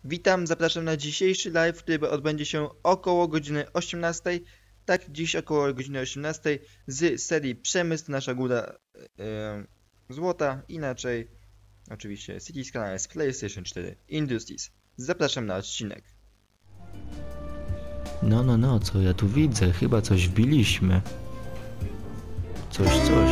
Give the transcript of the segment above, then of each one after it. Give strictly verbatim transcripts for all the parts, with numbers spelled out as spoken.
Witam, zapraszam na dzisiejszy live, który odbędzie się około godziny osiemnastej. Tak, dziś około godziny osiemnastej z serii Przemysł, nasza góra yy, złota, inaczej oczywiście City Skylines, PlayStation cztery, Industries. Zapraszam na odcinek. No, no, no, co ja tu widzę? Chyba coś wbiliśmy. Coś, coś.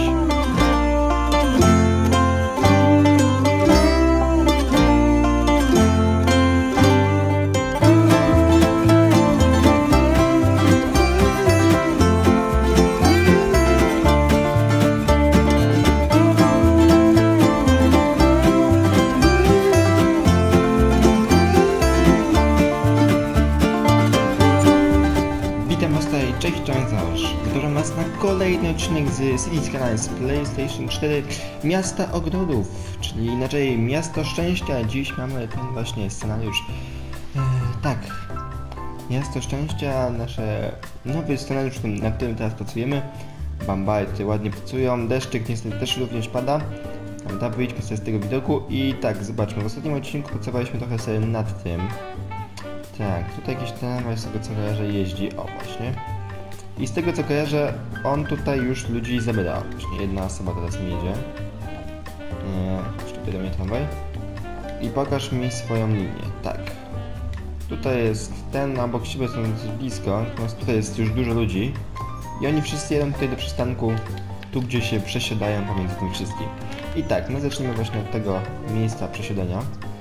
Cześć, cześć, Założ. Zapraszam Was na kolejny odcinek z City Skylines PlayStation cztery Miasta Ogrodów, czyli inaczej Miasto Szczęścia. Dziś mamy ten właśnie scenariusz. Eee, tak, Miasto Szczęścia, nasze nowy scenariusz, nad którym teraz pracujemy. Bambajty ładnie pracują, deszczyk niestety też również pada. Prawda, wyjdźmy sobie z tego widoku i tak, zobaczmy, w ostatnim odcinku pracowaliśmy trochę sobie nad tym. Tak, tutaj jakiś tramwaj z tego co kojarzę jeździ, o właśnie. I z tego co kojarzę, on tutaj już ludzi zabiera. Właśnie jedna osoba teraz mi jedzie. Jeszcze do mnie tramwaj. I pokaż mi swoją linię. Tak. Tutaj jest ten, obok siebie są dosyć blisko, natomiast tutaj jest już dużo ludzi. I oni wszyscy jedą tutaj do przystanku, tu gdzie się przesiadają pomiędzy tym wszystkim. I tak, my zaczniemy właśnie od tego miejsca przesiadania.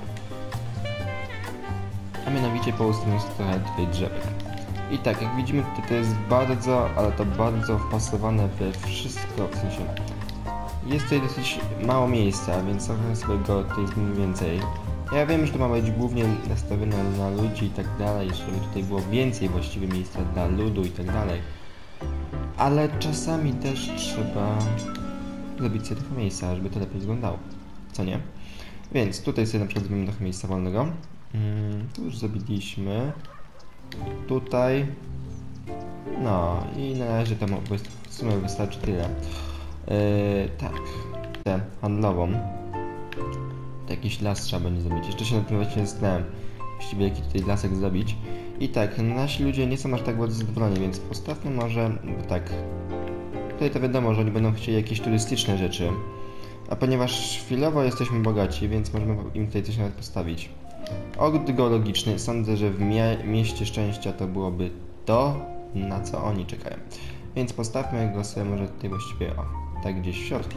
A mianowicie poustawiam sobie trochę tutaj drzewek. I tak, jak widzimy tutaj to jest bardzo, ale to bardzo wpasowane we wszystko, w sensie jest tutaj dosyć mało miejsca, więc trochę sobie go tutaj zmienimy więcej. Ja wiem, że to ma być głównie nastawione na ludzi i tak dalej, żeby tutaj było więcej właściwie miejsca dla ludu i tak dalej. Ale czasami też trzeba zrobić sobie trochę miejsca, żeby to lepiej wyglądało, co nie? Więc tutaj sobie na przykład zrobimy trochę miejsca wolnego. Hmm, tu już zrobiliśmy. Tutaj. No i na razie to w sumie wystarczy tyle. Yy, tak. Tę handlową. To jakiś las trzeba będzie zrobić. Jeszcze się na tym właśnie zastanawiam. Właściwie jaki tutaj lasek zrobić. I tak, nasi ludzie nie są aż tak bardzo zadowoleni, więc postawmy może tak. Tutaj to wiadomo, że oni będą chcieli jakieś turystyczne rzeczy. A ponieważ chwilowo jesteśmy bogaci, więc możemy im tutaj coś nawet postawić. Ogród geologiczny, sądzę, że w mie mieście szczęścia to byłoby to, na co oni czekają. Więc postawmy go sobie może tutaj właściwie, o, tak gdzieś w środku.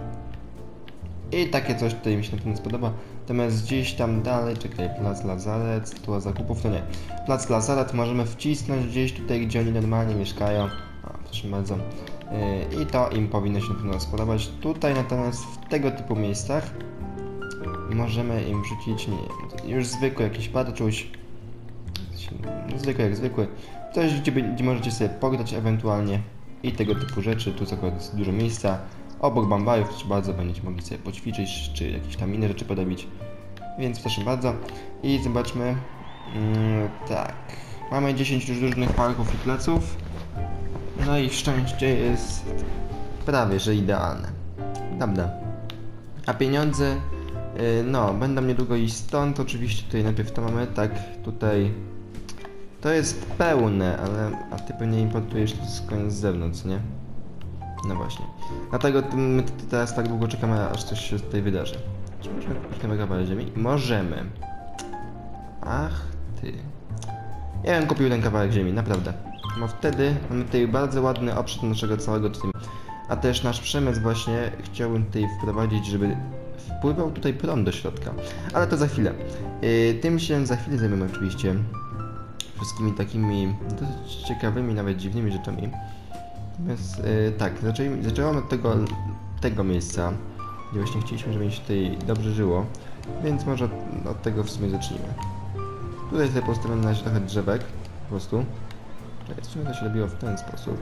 I takie coś tutaj mi się na pewno spodoba. Natomiast gdzieś tam dalej, czekaj, plac Lazaret, stytuła zakupów, to nie. Plac Lazaret możemy wcisnąć gdzieś tutaj, gdzie oni normalnie mieszkają. O, proszę bardzo. Yy, I to im powinno się na pewno spodobać. Tutaj natomiast w tego typu miejscach możemy im wrzucić, nie już zwykły jakiś parczuś, zwykły jak zwykły, coś gdzie, gdzie możecie sobie pograć ewentualnie i tego typu rzeczy, tu jest dużo miejsca, obok bambajów, proszę bardzo, będziecie mogli sobie poćwiczyć, czy jakieś tam inne rzeczy podobić, więc proszę bardzo i zobaczmy, mm, tak, mamy dziesięć już różnych parków i placów, no i szczęście jest prawie że idealne, dobra, a pieniądze no, będą niedługo iść stąd, oczywiście tutaj najpierw to mamy, tak, tutaj to jest pełne, ale, a ty pewnie importujesz to skądś z zewnątrz, nie? No właśnie, dlatego my teraz tak długo czekamy, aż coś się tutaj wydarzy. Czy możemy kupić nowy kawałek ziemi? Możemy. Ach ty. Ja bym kupił ten kawałek ziemi, naprawdę. Bo wtedy mamy tutaj bardzo ładny obszar naszego całego tutaj. A też nasz przemysł właśnie chciałbym tutaj wprowadzić, żeby wpływał tutaj prąd do środka, ale to za chwilę. Yy, tym się za chwilę zajmiemy oczywiście wszystkimi takimi dosyć ciekawymi, nawet dziwnymi rzeczami. Natomiast yy, tak, zaczęli, zaczęłam od tego, tego miejsca, gdzie właśnie chcieliśmy, żeby mi się tutaj dobrze żyło, więc może od, od tego w sumie zacznijmy. Tutaj sobie postawimy na razie trochę drzewek, po prostu. W sumie to się robiło w ten sposób.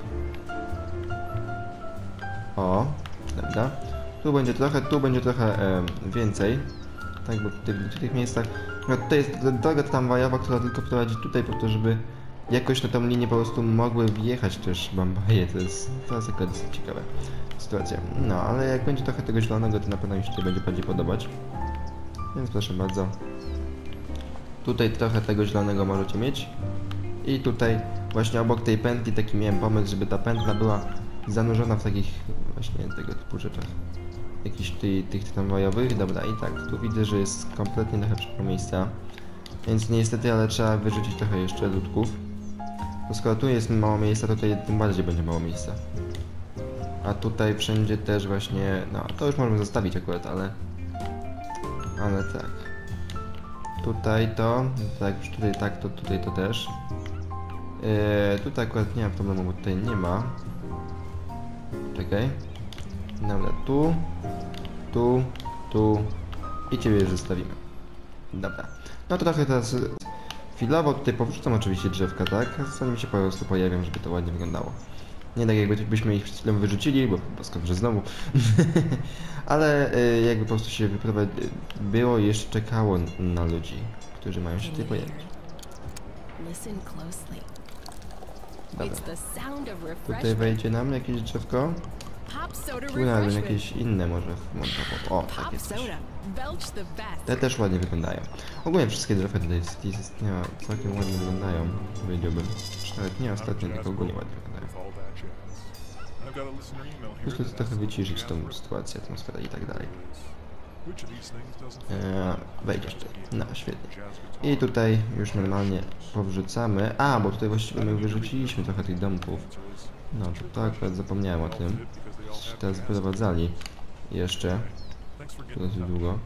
O, dobra. Tu będzie trochę, tu będzie trochę e, więcej. Tak, bo tutaj, w tych miejscach. No tutaj jest droga tramwajowa, która tylko prowadzi tutaj po to, żeby jakoś na tą linię po prostu mogły wjechać też bambaje. To jest, to jest jakaś dosyć ciekawa sytuacja. No, ale jak będzie trochę tego zielonego, to na pewno mi się tutaj będzie bardziej podobać. Więc proszę bardzo. Tutaj trochę tego zielonego możecie mieć. I tutaj właśnie obok tej pętli taki miałem pomysł, żeby ta pętla była zanurzona w takich właśnie tego typu rzeczach. Jakichś ty, tych tramwajowych. Dobra, i tak, tu widzę, że jest kompletnie trochę przykro miejsca. Więc niestety, ale trzeba wyrzucić trochę jeszcze ludków. Bo skoro tu jest mało miejsca, to tutaj tym bardziej będzie mało miejsca. A tutaj wszędzie też właśnie, no to już możemy zostawić akurat, ale... Ale tak. Tutaj to, tak, już tutaj tak, to tutaj to też. Yy, tutaj akurat nie ma problemu, bo tutaj nie ma. Czekaj. Dobra, tu, tu, tu i ciebie już zostawimy. Dobra. No to trochę teraz chwilowo tutaj powrzucam oczywiście drzewka, tak? Zanim się po prostu pojawią, żeby to ładnie wyglądało. Nie tak jakbyśmy ich przed chwilą wyrzucili, bo, bo skąd, że znowu. Ale y, jakby po prostu się wyprowadziło, było i jeszcze czekało na ludzi, którzy mają się tutaj pojawić. Dobra. Tutaj wejdzie nam jakieś drzewko. Tu nawet jakieś inne może wmontować. O, takie coś. Te też ładnie wyglądają. Ogólnie wszystkie drzewka tutaj z istnienia całkiem ładnie wyglądają, powiedziałbym. Nawet nie ostatnio, tylko ogólnie ładnie wyglądają. Muszę to trochę wyciszyć tą sytuację, atmosferę i tak dalej. Eee, wejdziesz tutaj. No, świetnie. I tutaj już normalnie powrzucamy. A, bo tutaj właściwie my wyrzuciliśmy trochę tych domków. No, to, to akurat zapomniałem o tym. Teraz wyprowadzali jeszcze. To dosyć długo.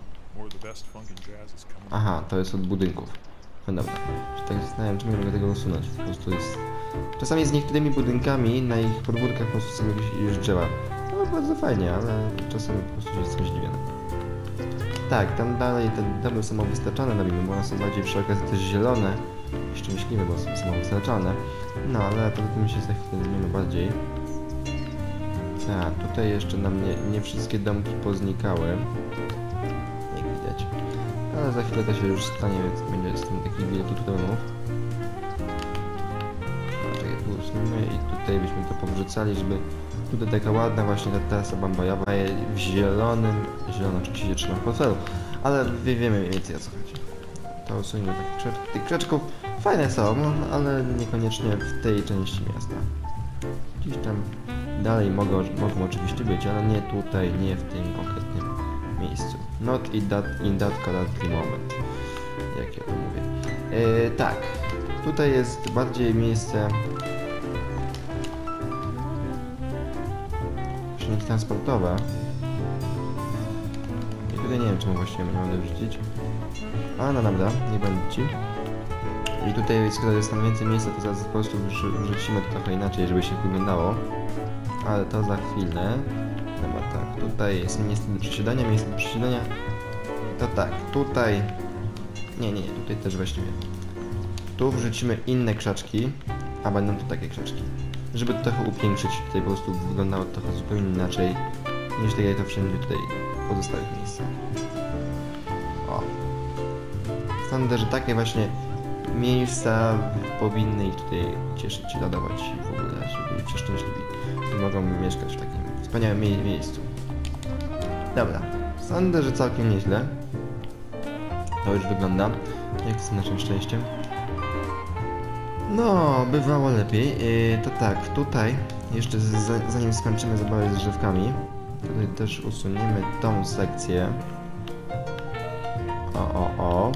Aha, to jest od budynków. No dobra. Tak zastanawiam, czy nie mogę tego usunąć. Po prostu jest... Czasami z niektórymi budynkami na ich podwórkach po prostu są jakieś drzewa. No bardzo fajnie, ale czasami po prostu jest coś zdziwione. Tak, tam dalej te domy są wystarczane robimy, bo one są bardziej przy okazji też zielone. Szczęśliwe, bo są samowystarczalne. No, ale poza tym się za chwilę zmienimy bardziej. Tak, tutaj jeszcze nam nie, nie wszystkie domki poznikały. Jak widać. Ale za chwilę to się już stanie, więc będzie z tym takich wielkich domów. No, czekaj, tu usuniemy i tutaj byśmy to powrzucali, żeby tutaj taka ładna właśnie ta trasa bambajowa w zielonym, zielono oczywiście się trzyma w portfelu, ale wie, wiemy mniej więcej o co chodzi. To usuniemy takich krzaczków. Tych krzaczków fajne są, ale niekoniecznie w tej części miasta. Gdzieś tam dalej mogą, mogą oczywiście być, ale nie tutaj, nie w tym konkretnym miejscu. Not in that, in that currently moment. Jak ja to mówię. Yy, tak, tutaj jest bardziej miejsce silniki transportowe. I tutaj nie wiem, czemu właściwie nie mogę wrzucić. A no dobra, nie będę ci. I tutaj, skoro jest tam więcej miejsca, to zaraz po prostu wrzucimy to trochę inaczej, żeby się wyglądało. Ale to za chwilę. Dobra, tak, tutaj jest miejsce do przesiadania, miejsce do przesiadania. To tak, tutaj... Nie, nie, nie, tutaj też właściwie. Tu wrzucimy inne krzaczki, a będą tu takie krzaczki. Żeby to trochę upiększyć, tutaj po prostu wyglądało to trochę zupełnie inaczej, niż tak jak to wszędzie tutaj w pozostałych miejscach. O. Sądzę, że takie właśnie miejsca powinny ich tutaj cieszyć, radować i w ogóle, żeby być szczęśliwi. I mogą mieszkać w takim wspaniałym mie miejscu. Dobra, sądzę, że całkiem nieźle. To już wygląda, jak z naszym szczęściem. No, bywało lepiej. Yy, to tak, tutaj jeszcze z, zanim skończymy zabawę z drzewkami, tutaj też usuniemy tą sekcję. O, o, o.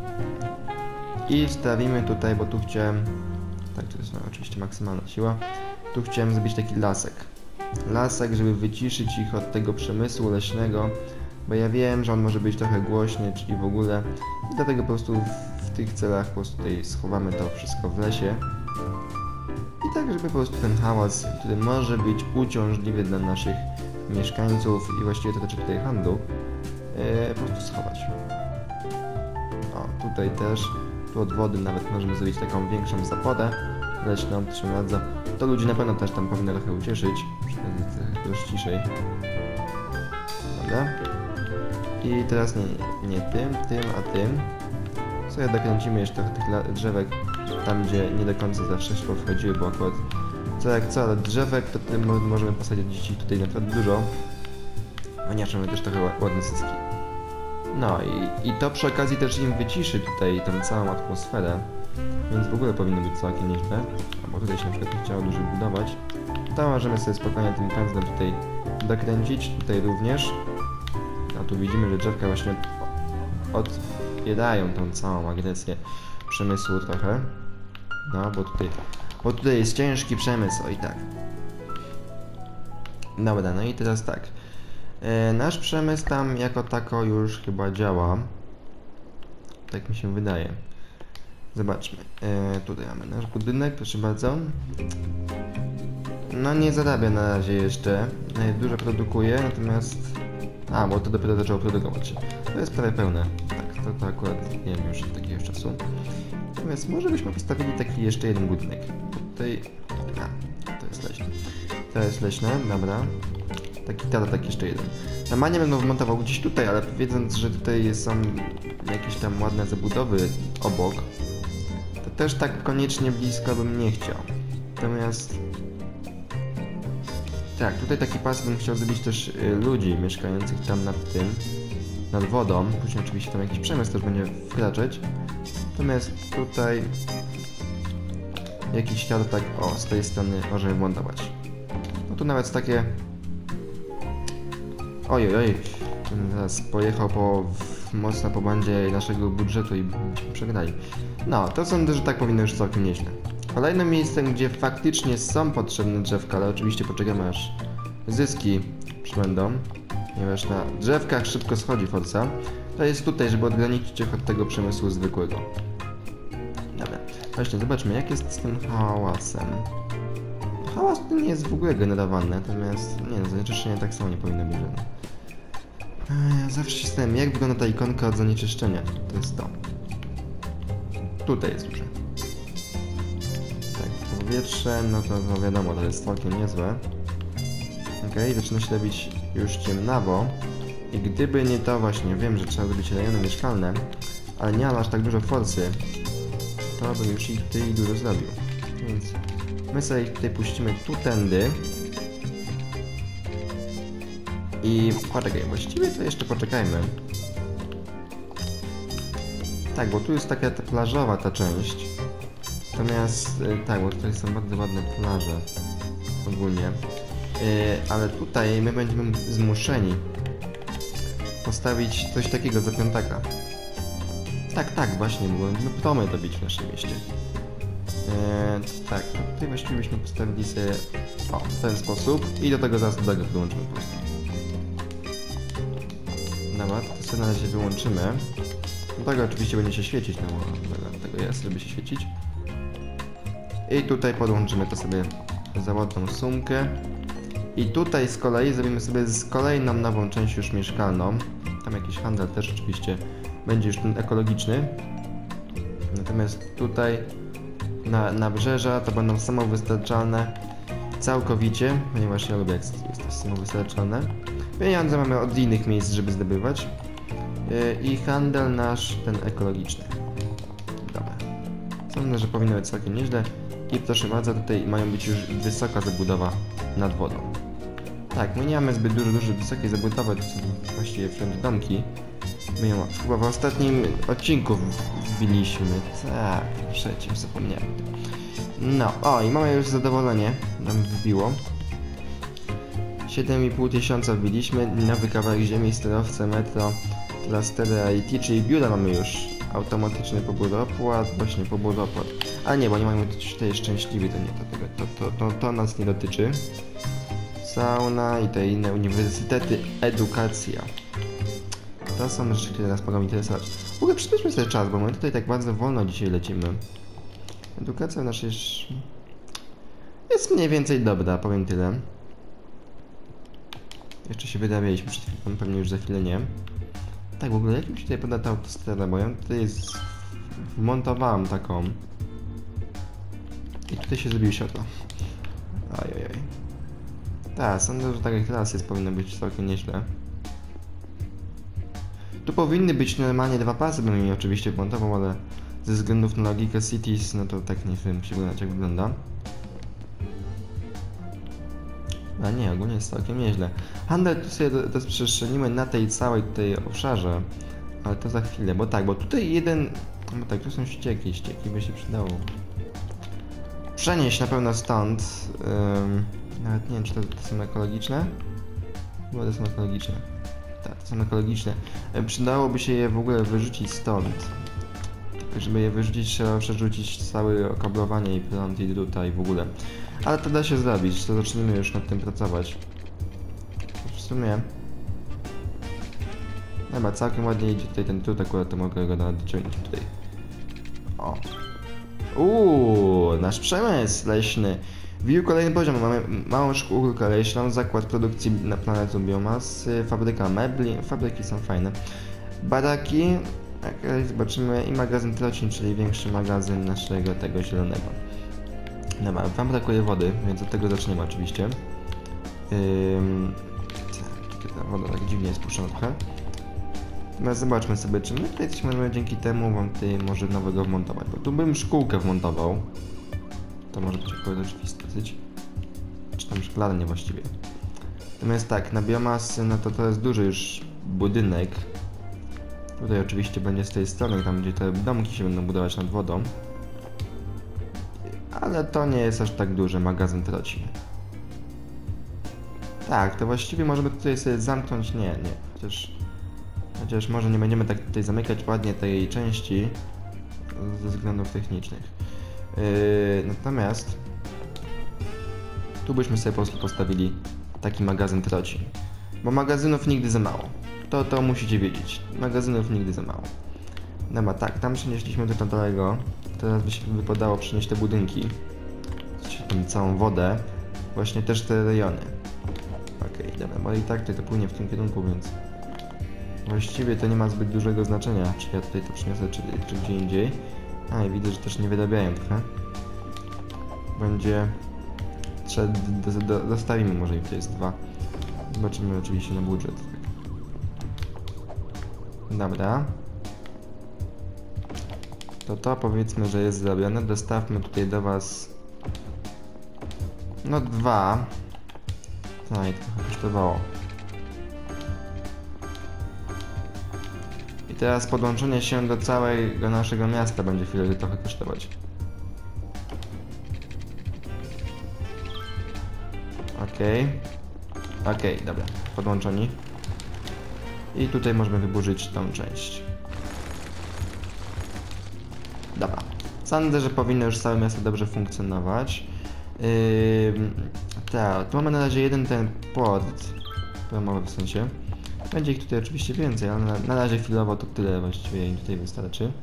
I wstawimy tutaj, bo tu chciałem... Tak, to jest no, oczywiście maksymalna siła. Tu chciałem zrobić taki lasek. Lasek, żeby wyciszyć ich od tego przemysłu leśnego, bo ja wiem, że on może być trochę głośny, czyli w ogóle. I dlatego po prostu w, w tych celach po prostu tutaj schowamy to wszystko w lesie. I tak, żeby po prostu ten hałas, który może być uciążliwy dla naszych mieszkańców i właściwie to dotyczy tutaj handlu, yy, po prostu schować. O, tutaj też, tu od wody nawet możemy zrobić taką większą zapodę leśną, proszę bardzo. To ludzi na pewno też tam powinno trochę ucieszyć, przynajmniej trochę już ciszej. Dobra. I teraz nie, nie tym, tym, a tym. Sobie dokręcimy jeszcze trochę tych drzewek tam, gdzie nie do końca zawsze szło wchodziły, bo akurat co jak co, ale drzewek to tym możemy posadzić dzisiaj tutaj naprawdę dużo, ponieważ mamy też trochę ładne syski. No i, i to przy okazji też im wyciszy tutaj tę całą atmosferę, więc w ogóle powinno być całkiem nieźle. Bo tutaj się na przykład nie chciało dużo budować. To możemy sobie spokojnie tym pędzlem tutaj dokręcić, tutaj również. A tu widzimy, że drzewka właśnie odbierają tą całą agresję przemysłu trochę. No, bo tutaj, bo tutaj jest ciężki przemysł, i tak. Dobra, no i teraz tak. E, nasz przemysł tam jako tako już chyba działa. Tak mi się wydaje. Zobaczmy. E, tutaj mamy nasz budynek, proszę bardzo. No nie zarabia na razie jeszcze. E, dużo produkuje, natomiast... A, bo to dopiero zaczęło produkować. To jest prawie pełne. Tak, to, to akurat nie wiem już od takiego czasu. Natomiast może byśmy postawili taki jeszcze jeden budynek. Tutaj... A, to jest leśne. To jest leśne, dobra. Taki taratak jeszcze jeden. Normalnie będą wmontował gdzieś tutaj, ale wiedząc, że tutaj są jakieś tam ładne zabudowy obok, to też tak koniecznie blisko bym nie chciał. Natomiast... Tak, tutaj taki pas bym chciał zrobić też y, ludzi mieszkających tam nad tym, nad wodą. Później oczywiście tam jakiś przemysł też będzie wkraczać. Natomiast tutaj jakiś taratak, o, z tej strony możemy wmontować. No tu nawet takie... Ojej, oj, teraz pojechał po, w, mocno po bandzie naszego budżetu i byśmy przegrali. No, to sądzę, że tak powinno już całkiem nieźle. Kolejnym miejscem, gdzie faktycznie są potrzebne drzewka, ale oczywiście poczekamy aż zyski przybędą, ponieważ na drzewkach szybko schodzi forsa, to jest tutaj, żeby odgraniczyć ich od tego przemysłu zwykłego. Dobra, właśnie zobaczmy, jak jest z tym hałasem. Hałas tu nie jest w ogóle generowany, natomiast nie no, zanieczyszczenie tak samo nie powinno być żadne. Ja zawsze się zastanawiam, jak wygląda ta ikonka od zanieczyszczenia. To jest to. Tutaj jest duże. Tak, powietrze, no to no wiadomo, to jest całkiem niezłe. Okej, okay, zaczyna się robić już ciemnawo. I gdyby nie to właśnie, wiem, że trzeba zrobić rejony mieszkalne, ale nie mam aż tak dużo forsy, to bym już ich tutaj dużo zrobił. Więc my sobie ich tutaj puścimy tu tędy. I poczekaj, właściwie to jeszcze poczekajmy. Tak, bo tu jest taka ta plażowa ta część. Natomiast, tak, bo tutaj są bardzo ładne plaże ogólnie. Yy, ale tutaj my będziemy zmuszeni postawić coś takiego za piątaka. Tak, tak, właśnie, bo będziemy promy robić w naszym mieście. Yy, tak, tutaj właściwie byśmy postawili sobie o, w ten sposób i do tego zaraz do tego dołączymy po prostu. Dobra, to sobie na razie wyłączymy. Do tego oczywiście będzie się świecić, no bo tego jest, żeby się świecić. I tutaj podłączymy to sobie zawodną sumkę. I tutaj z kolei zrobimy sobie z kolejną nową część już mieszkalną. Tam jakiś handel też oczywiście będzie już ten ekologiczny. Natomiast tutaj na nabrzeża to będą samowystarczalne całkowicie, ponieważ ja lubię jak jest to samowystarczalne. Pieniądze mamy od innych miejsc, żeby zdobywać. Yy, I handel nasz, ten ekologiczny. Dobra. Sądzę, że powinno być całkiem nieźle. I proszę bardzo, tutaj mają być już wysoka zabudowa nad wodą. Tak, my nie mamy zbyt dużo, dużo wysokiej zabudowy, to są właściwie wszędzie domki. My ją chyba w ostatnim odcinku wbiliśmy. Tak, w trzecim, zapomniałem. No, o i mamy już zadowolenie, nam wbiło. siedem i pół tysiąca wbiliśmy, nowy kawałek ziemi, sterowce, metro, klastery I T, czyli biura mamy już. Automatyczny pobór opłat, właśnie pobór opłat. Ale nie, bo nie mamy tutaj szczęśliwi, to nie, to, to, to, to, to nas nie dotyczy. Sauna i te inne uniwersytety, edukacja. To są rzeczy, które nas mogą interesować. W ogóle przyspieszmy sobie czas, bo my tutaj tak bardzo wolno dzisiaj lecimy. Edukacja nasza jest... jest mniej więcej dobra, powiem tyle. Jeszcze się wydawialiśmy przed chwilą, pewnie już za chwilę nie. Tak, w ogóle jak mi się tutaj poda ta autostrada, bo ja tutaj jest... wmontowałem taką. I tutaj się zrobiło światło. Ojojoj. Tak, sądzę, że tak jak teraz jest, powinno być całkiem nieźle. Tu powinny być normalnie dwa pasy, bym je oczywiście wmontował, ale ze względów na logikę Cities, no to tak nie wiem, się wyglądać jak wygląda. A nie, ogólnie jest całkiem nieźle. Handel tu sobie rozprzestrzenimy na tej całej tutaj obszarze. Ale to za chwilę, bo tak, bo tutaj jeden... No tak, tu są ścieki, ścieki by się przydało przenieść na pewno stąd. Ym, nawet nie wiem, czy to, to są ekologiczne? Chyba to są ekologiczne. Tak, to są ekologiczne. E, przydałoby się je w ogóle wyrzucić stąd. Żeby je wyrzucić, trzeba przerzucić całe okablowanie i prąd i druta i w ogóle. Ale to da się zrobić, to zaczniemy już nad tym pracować. W sumie... Chyba całkiem ładnie idzie tutaj ten drut, akurat to mogę go nawet dociągnąć tutaj. O. Uuu, nasz przemysł leśny. Wbił kolejny poziom, mamy małą szkółkę leśną, zakład produkcji na planetu biomasy, fabryka mebli, fabryki są fajne. Baraki, jak zobaczymy, i magazyn trocin, czyli większy magazyn naszego tego zielonego. Dobra, wam brakuje wody, więc od tego zaczniemy oczywiście. Ym... Tutaj ta woda tak dziwnie jest puszczona trochę. No zobaczmy sobie, czy my tutaj coś możemy dzięki temu wam tutaj może nowego wmontować, bo tu bym szkółkę wmontował. To może być akurat oczywiste dosyć. Czy tam szklarnie właściwie. Natomiast tak, na biomasy, no to to jest duży już budynek. Tutaj oczywiście będzie z tej strony, tam gdzie te domki się będą budować nad wodą. Ale to nie jest aż tak duży magazyn trocin. Tak, to właściwie możemy tutaj sobie zamknąć, nie, nie, chociaż... Chociaż może nie będziemy tak tutaj zamykać ładnie tej części ze względów technicznych. Yy, natomiast tu byśmy sobie po prostu postawili taki magazyn trocin. Bo magazynów nigdy za mało. To, to musicie wiedzieć. Magazynów nigdy za mało. No ma tak, tam przenieśliśmy do daleko. Teraz by się wypadało przynieść te budynki. Tą całą wodę. Właśnie też te rejony. Okej, okay, dobra, bo i tak tutaj to płynie w tym kierunku, więc... Właściwie to nie ma zbyt dużego znaczenia, czy ja tutaj to przyniosę, czy, czy gdzie indziej. A i widzę, że też nie wyrabiają trochę. Będzie... Trzeba... Do, do, dostawimy może im to jest dwa. Zobaczymy oczywiście na budżet. Dobra. To to powiedzmy, że jest zrobione. Dostawmy tutaj do was... No dwa. No i trochę kosztowało. I teraz podłączenie się do całego naszego miasta będzie chwilę trochę kosztować. Okej. Okay. Okej, okay, dobra. Podłączeni. I tutaj możemy wyburzyć tą część. Dobra. Sądzę, że powinno już całe miasto dobrze funkcjonować. Yy, tak, tu mamy na razie jeden ten port. Promowy w sensie. Będzie ich tutaj oczywiście więcej, ale na, na razie chwilowo to tyle właściwie im tutaj wystarczy.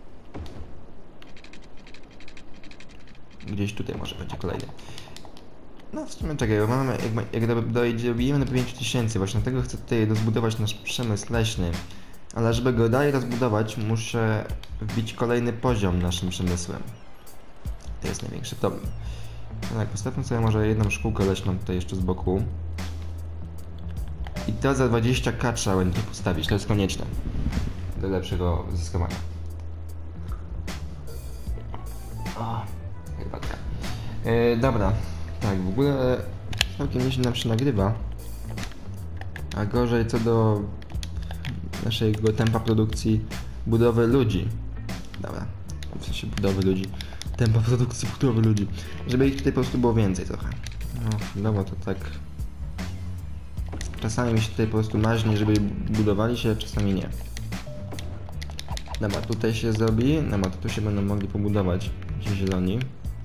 Gdzieś tutaj może będzie kolejny. No w sumie czekaj, bo mamy, jak, jak dojdziemy do pięć tysięcy, właśnie dlatego chcę tutaj rozbudować nasz przemysł leśny. Ale żeby go dalej rozbudować, muszę wbić kolejny poziom naszym przemysłem. To jest największy problem. No tak, postawmy sobie może jedną szkółkę leśną tutaj jeszcze z boku. I to za dwadzieścia ka trzeba będzie postawić, to jest konieczne. Do lepszego zyskiwania. O, herbatka. Yy, dobra, tak, w ogóle całkiem nieźle nam się nagrywa. A gorzej co do naszego tempa produkcji budowy ludzi. Dobra, w sensie budowy ludzi. Tempa produkcji budowy ludzi. Żeby ich tutaj po prostu było więcej trochę. No, chwilowo to tak... Czasami mi się tutaj po prostu maźni, żeby budowali się, czasami nie. Dobra, tutaj się zrobi. Dobra, to tu się będą mogli pobudować ci zieloni.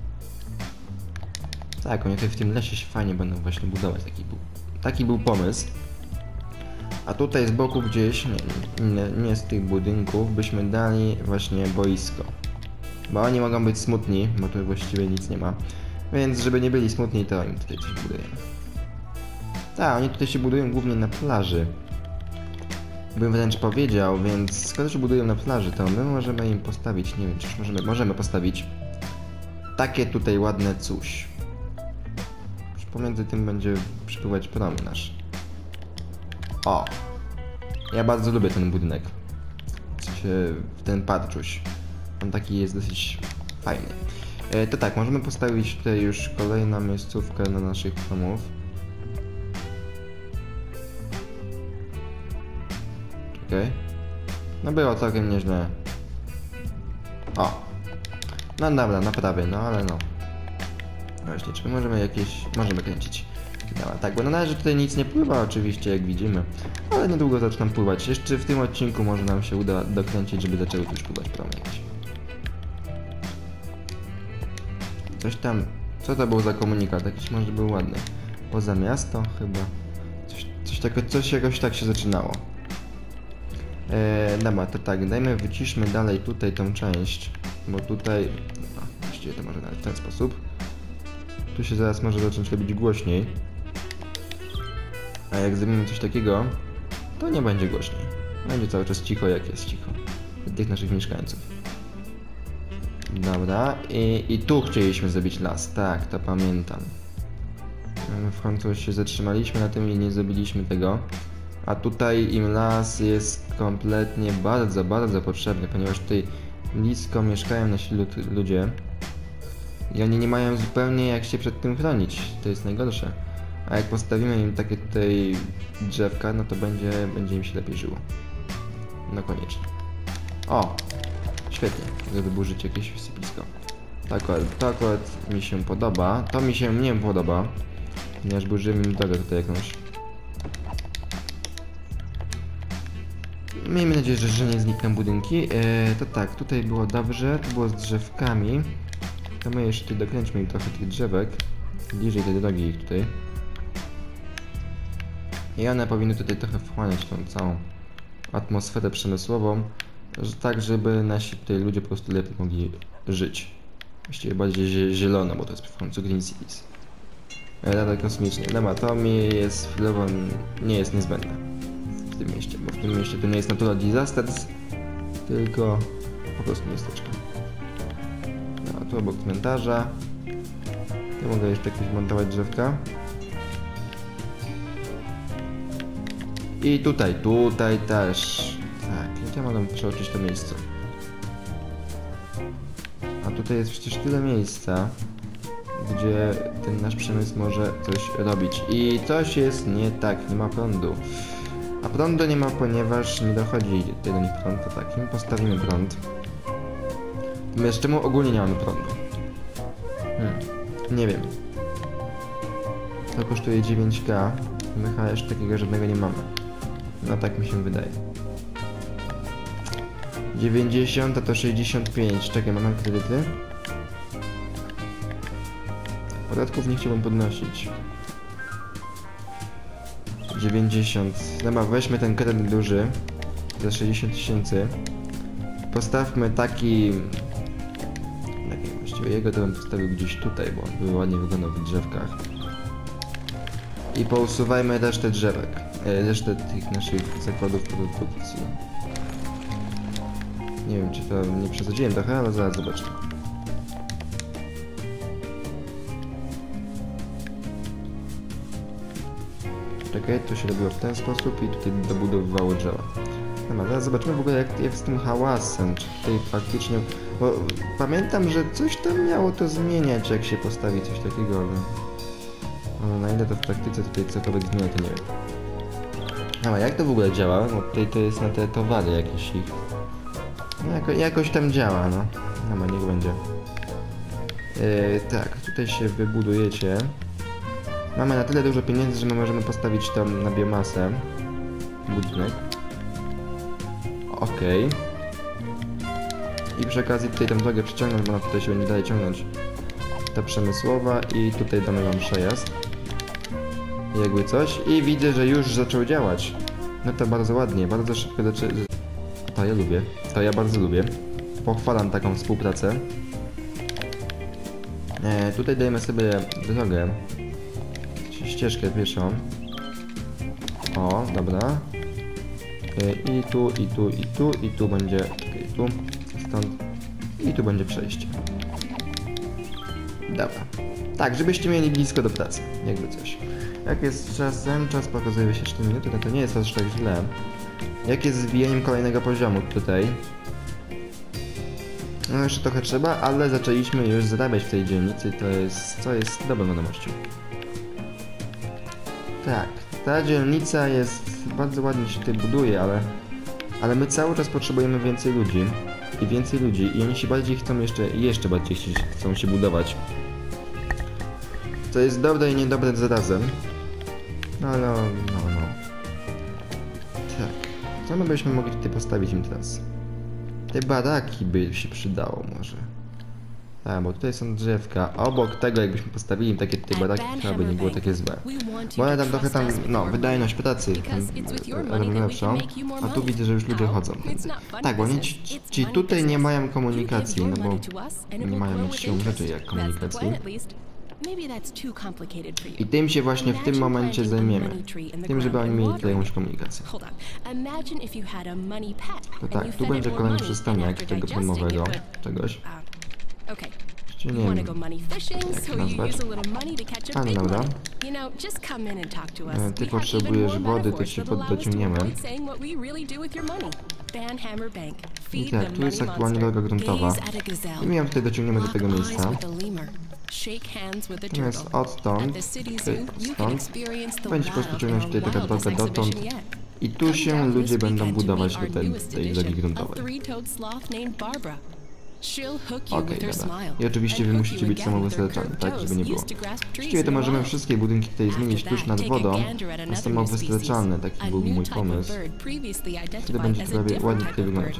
Tak, oni tutaj w tym lesie się fajnie będą właśnie budować. Taki był, taki był pomysł. A tutaj z boku gdzieś, nie, nie, nie z tych budynków, byśmy dali właśnie boisko. Bo oni mogą być smutni, bo tu właściwie nic nie ma. Więc żeby nie byli smutni, to im tutaj coś budujemy. Tak, oni tutaj się budują głównie na plaży. Bym wręcz powiedział, więc skoro się budują na plaży, to my możemy im postawić, nie wiem, czy możemy, możemy postawić takie tutaj ładne coś. Pomiędzy tym będzie przypływać prom nasz. O! Ja bardzo lubię ten budynek. W sensie, ten parczuś. On taki jest dosyć fajny. E, to tak, możemy postawić tutaj już kolejną miejscówkę na naszych promów. Okej. No było całkiem nieźle. O! No dobra, naprawię, no ale no. Właśnie, czy my możemy jakieś... możemy kręcić. Dobra, tak, bo na razie tutaj nic nie pływa oczywiście, jak widzimy. Ale niedługo zaczną pływać. Jeszcze w tym odcinku może nam się uda dokręcić, żeby zaczęły tu już pływać promy jakieś. Coś tam... Co to był za komunikat? Jakiś może był ładny. Poza miasto chyba. Coś, coś takiego, coś jakoś tak się zaczynało. Eee, dobra, to tak, dajmy, wyciszmy dalej tutaj tą część. Bo tutaj... No, właściwie to może nawet w ten sposób. Tu się zaraz może zacząć robić głośniej. A jak zrobimy coś takiego, to nie będzie głośniej. Będzie cały czas cicho, jak jest cicho. Dla tych naszych mieszkańców. Dobra, i, i tu chcieliśmy zrobić las, tak, to pamiętam. W końcu się zatrzymaliśmy na tym i nie zrobiliśmy tego. A tutaj im las jest kompletnie bardzo, bardzo potrzebny, ponieważ tutaj blisko mieszkają nasi lud ludzie. I oni nie mają zupełnie jak się przed tym chronić, to jest najgorsze. A jak postawimy im takie tutaj drzewka, no to będzie, będzie im się lepiej żyło. No koniecznie. O! Świetnie, mogę wyburzyć jakieś wysypisko. To akurat, to akurat mi się podoba. To mi się nie podoba, ponieważ burzymy im drogę tutaj jakąś. Miejmy nadzieję, że, że nie znikną budynki. Eee, to tak, tutaj było dobrze, tu było z drzewkami. To my jeszcze tutaj dokręćmy im trochę tych drzewek. Bliżej tej drogi ich tutaj. I one powinny tutaj trochę wchłaniać tą całą atmosferę przemysłową, że tak, żeby nasi tutaj ludzie po prostu lepiej mogli żyć. Właściwie bardziej zielono, bo to jest w końcu Green Cities. Radar kosmiczny. Dobra, to mi jest chwilowo nie jest niezbędne w tym mieście, bo w tym mieście to nie jest natural disasters, tylko po prostu miasteczko. No, tu obok cmentarza. Tu mogę jeszcze jakieś montować drzewka. I tutaj, tutaj też. Tak, jak ja mogę przeoczyć to miejsce? A tutaj jest przecież tyle miejsca, gdzie ten nasz przemysł może coś robić. I coś jest nie tak, nie ma prądu. A prądu nie ma, ponieważ nie dochodzi do nich prąd, to tak, im postawimy prąd. Natomiast czemu ogólnie nie mamy prądu? Hmm, nie wiem. To kosztuje dziewięć ka, my chyba jeszcze takiego żadnego nie mamy. No tak mi się wydaje. dziewięćdziesiąt, a to sześćdziesiąt pięć. Czekaj, mam kredyty. Podatków nie chciałbym podnosić. dziewięćdziesiąt. Dobra, weźmy ten kredyt duży. Za sześćdziesiąt tysięcy. Postawmy taki... taki właściwie jego to bym postawił gdzieś tutaj, bo on by ładnie wyglądał w drzewkach. I pousuwajmy resztę drzewek. E, resztę tych naszych zakładów produkcji. Nie wiem, czy to nie przesadziłem trochę, ale zaraz zobaczmy. Czekaj, to się robiło w ten sposób i tutaj dobudowywało drzewa. Dobra, zaraz zobaczymy w ogóle jak, jak z tym hałasem, czy tutaj faktycznie... Bo pamiętam, że coś tam miało to zmieniać, jak się postawi coś takiego, ale... ale na ile to w praktyce tutaj cokolwiek zmienia, to nie wiem. Dobra, jak to w ogóle działa? Bo tutaj to jest na te towary jakieś ich... No jako, jakoś tam działa, no. Dobra, niech będzie. Yy, tak, tutaj się wybudujecie. Mamy na tyle dużo pieniędzy, że my możemy postawić tam na biomasę budynek. Okej. Okay. I przy okazji tutaj tą drogę przyciągnąć, bo ona tutaj się będzie dalej ciągnąć. Ta przemysłowa i tutaj damy wam przejazd. Jakby coś. I widzę, że już zaczął działać. No to bardzo ładnie, bardzo szybko zaczę... To ja lubię. To ja bardzo lubię. Pochwalam taką współpracę. E, tutaj dajemy sobie drogę. Ścieżkę pieszą. O, dobra. E, I tu, i tu, i tu, i tu będzie... Czekaj, tu, stąd. I tu będzie przejście. Dobra. Tak, żebyście mieli blisko do pracy. Jakby coś. Jak jest z czasem? Czas pokazuje dwieście minuty, no to nie jest aż tak źle. Jak jest z zbijaniem kolejnego poziomu tutaj? No jeszcze trochę trzeba, ale zaczęliśmy już zarabiać w tej dzielnicy, to jest, co jest dobrą wiadomością. Tak, ta dzielnica jest, bardzo ładnie się tutaj buduje, ale... Ale my cały czas potrzebujemy więcej ludzi i więcej ludzi i oni się bardziej chcą jeszcze, jeszcze bardziej chcą się budować. To jest dobre i niedobre zarazem. No, no, no, no. Tak. Co my byśmy mogli tutaj postawić im teraz? Te baraki by się przydało może. A, bo tutaj są drzewka. Obok tego jakbyśmy postawili im takie tutaj baraki, chyba by nie było takie złe. Bo one tam trochę tam, no, wydajność pracy tam robią lepszą. A tu widzę, że już ludzie chodzą. Tak, bo oni ci, ci tutaj nie mają komunikacji, no bo nie mają nic siłą rzeczy jak komunikacji. I tym się właśnie w tym momencie zajmiemy. Tym, żeby oni mieli tutaj jakąś komunikację. To tak, tu będzie kolejny przystanek tego domowego czegoś. Czy nie wiem, jak nazwać. A, no dobra. E, Ty potrzebujesz wody, to ci dociągniemy. I tak, tu jest aktualnie droga gruntowa. I my ją tutaj dociągniemy do tego miejsca. Natomiast odtąd, stąd, będzie po prostu ciągnąć tutaj taka droga dotąd. I tu się ludzie będą budować do tej, tej drogi gruntowej. Okej, okay, dobra. I oczywiście wy musicie być samowystarczalni, tak, żeby nie było. Właściwie to możemy wszystkie budynki tutaj zmienić tuż nad wodą na samowystarczalne, taki był mój pomysł. Wtedy będzie to prawie ładnie tutaj wyglądać.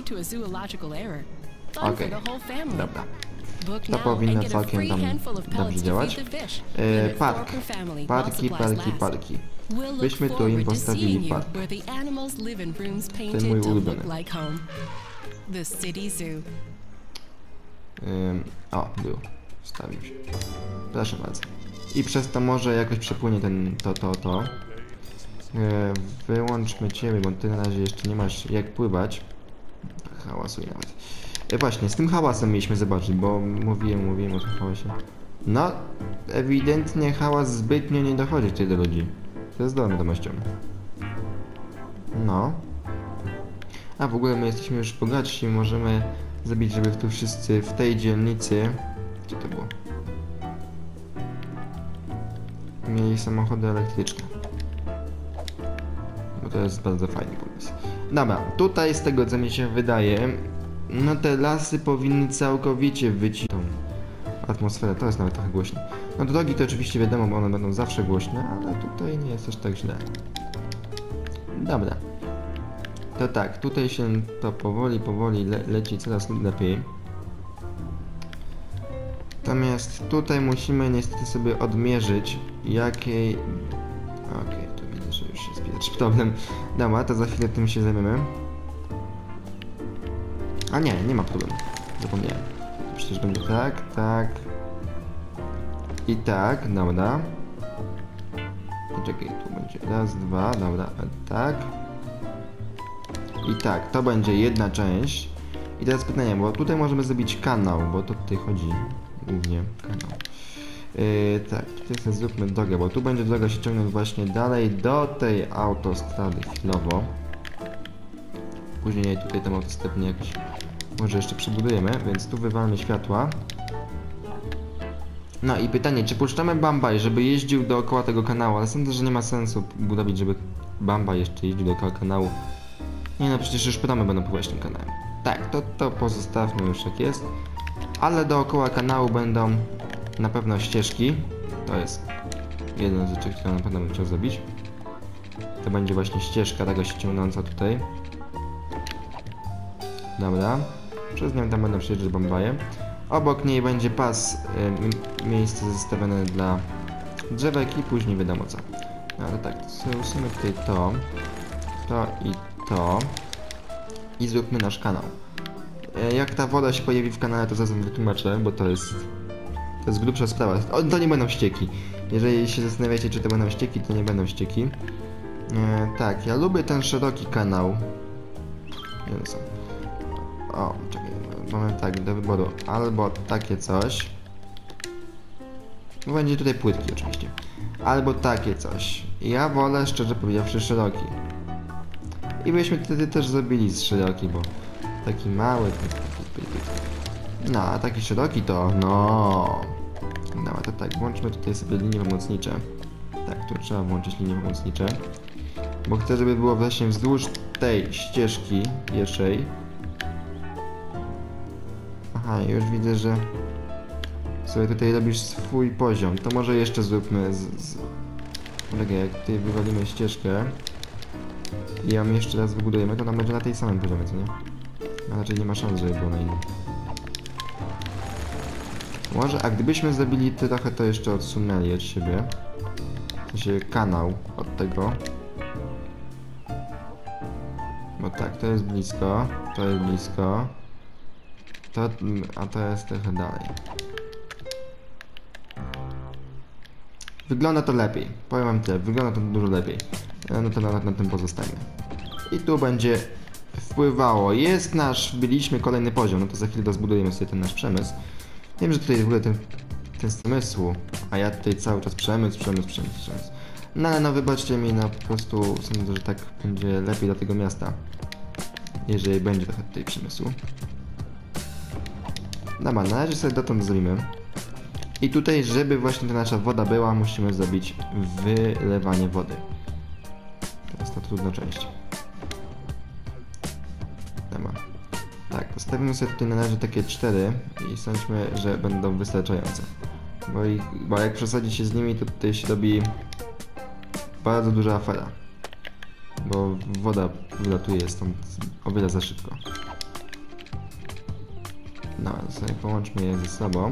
Okej, okay. Dobra. To powinno całkiem tam dobrze działać. E, park. Parki, parki, parki. Byśmy tu im postawili park. Ten mój ulubiony. Ym, o, był. Wstawił się. Proszę bardzo. I przez to może jakoś przepłynie ten to, to, to. Yy, wyłączmy ciebie, bo ty na razie jeszcze nie masz jak pływać. Hałasuj nawet. Yy, właśnie, z tym hałasem mieliśmy zobaczyć, bo mówiłem, mówiłem o tym hałasie. No, ewidentnie hałas zbytnio nie dochodzi tutaj do ludzi. To jest dobrą wiadomością. No. A w ogóle my jesteśmy już bogatsi, możemy zrobić, żeby tu wszyscy w tej dzielnicy... Co to było? Mieli samochody elektryczne. Bo to jest bardzo fajny pomysł. Dobra, tutaj z tego co mi się wydaje, no te lasy powinny całkowicie wyciszyć tą atmosferę. To jest nawet trochę głośno. No drogi to oczywiście wiadomo, bo one będą zawsze głośne, ale tutaj nie jest aż tak źle. Dobra. To tak, tutaj się to powoli, powoli le leci coraz lepiej. Natomiast tutaj musimy niestety sobie odmierzyć jakiej... Okej, okay, to widzę, że już jest pierwszy problem. Dobra, to za chwilę tym się zajmiemy. A nie, nie ma problemu. Zapomniałem. Przecież będzie tak, tak... I tak, dobra. Czekaj, tu będzie raz, dwa, dobra, tak. I tak, to będzie jedna część. I teraz pytanie, bo tutaj możemy zrobić kanał, bo to tutaj chodzi głównie kanał. Yy, tak, tutaj sobie zróbmy drogę, bo tu będzie droga się ciągnąć właśnie dalej do tej autostrady chwilowo. Później tutaj tę autostradę jakoś może jeszcze przebudujemy, więc tu wywalmy światła. No i pytanie, czy puszczamy Bambaj, żeby jeździł dookoła tego kanału, ale sądzę, że nie ma sensu budować, żeby Bambaj jeszcze jeździł dookoła kanału. Nie no, przecież już promy będą pływać tym kanałem. Tak, to, to pozostawmy już jak jest. Ale dookoła kanału będą na pewno ścieżki. To jest jedna z rzeczy, którą na pewno bym chciał zrobić. To będzie właśnie ścieżka taka się ciągnąca tutaj. Dobra. Przez nią tam będą przejeżdżać Bambaje. Obok niej będzie pas, y, miejsce zostawione dla drzewek i później wiadomo co. No ale tak, to sobie usunę tutaj to, to i to i zróbmy nasz kanał. E, jak ta woda się pojawi w kanale, to zaraz wam wytłumaczę, bo to jest to jest grubsza sprawa. O, to nie będą ścieki. Jeżeli się zastanawiacie, czy to będą ścieki, to nie będą ścieki. E, tak, ja lubię ten szeroki kanał. Nie są. O, czekaj, mamy tak, do wyboru albo takie coś. Będzie tutaj płytki oczywiście. Albo takie coś. Ja wolę, szczerze powiedziawszy, szeroki. I byśmy wtedy też zrobili z szeroki, bo taki mały, taki, taki, no a taki szeroki to, no. No, to tak, włączmy tutaj sobie linie pomocnicze. Tak, tu trzeba włączyć linie pomocnicze. Bo chcę, żeby było właśnie wzdłuż tej ścieżki pierwszej. Aha, już widzę, że sobie tutaj robisz swój poziom. To może jeszcze zróbmy z... z... Czekaj, jak tutaj wywalimy ścieżkę i ją jeszcze raz wybudujemy, to nam będzie na tej samym poziomie, co nie? A raczej nie ma szans, żeby było na innym. Może, a gdybyśmy zrobili trochę to jeszcze odsunęli od siebie. W sensie kanał od tego. Bo tak, to jest blisko, to jest blisko. To, a to jest trochę dalej. Wygląda to lepiej. Powiem wam tyle, wygląda to dużo lepiej. No to nawet na tym pozostajemy. I tu będzie wpływało. Jest nasz, byliśmy kolejny poziom, no to za chwilę zbudujemy sobie ten nasz przemysł. Wiem, że tutaj w ogóle ten, ten zamysł, a ja tutaj cały czas przemysł, przemysł, przemysł, przemysł. No ale no wybaczcie mi, no po prostu sądzę, że tak będzie lepiej dla tego miasta. Jeżeli będzie trochę tutaj przemysłu. Dobra, na razie sobie dotąd zrobimy. I tutaj, żeby właśnie ta nasza woda była, musimy zrobić wylewanie wody. To jest ta trudna część. Dobra. Tak, postawimy sobie tutaj na razie takie cztery i sądźmy, że będą wystarczające. Bo, ich, bo jak przesadzić się z nimi, to tutaj się robi bardzo duża afera. Bo woda wylatuje stąd o wiele za szybko. No, sobie połączmy je ze sobą.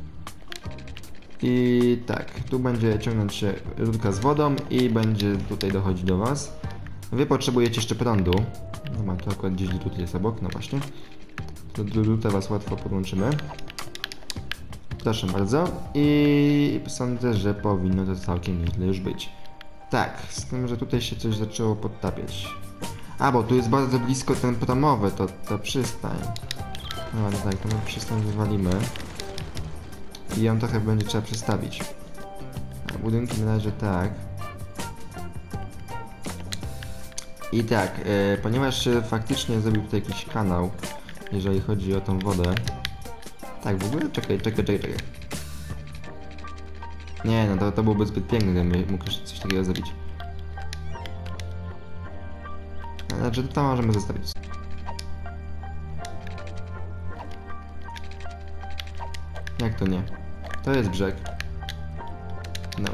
I tak, tu będzie ciągnąć się rurka z wodą i będzie tutaj dochodzić do was. Wy potrzebujecie jeszcze prądu. No ma to akurat gdzieś tutaj jest obok, no właśnie. To tutaj was łatwo podłączymy. Proszę bardzo. I sądzę, że powinno to całkiem nieźle już być. Tak, z tym, że tutaj się coś zaczęło podtapiać. A, bo tu jest bardzo blisko ten promowy, to, to przystań. No ale tak, to my przystań wywalimy. I ją trochę będzie trzeba przestawić. A budynki na razie tak. I tak, e, ponieważ e, faktycznie zrobił tutaj jakiś kanał, jeżeli chodzi o tą wodę. Tak, w ogóle? Czekaj, czekaj, czekaj, czekaj. Nie, no to, to byłoby zbyt piękne, gdybym mógł jeszcze coś takiego zrobić. Znaczy, to możemy zostawić. Jak to nie? To jest brzeg. Dobra.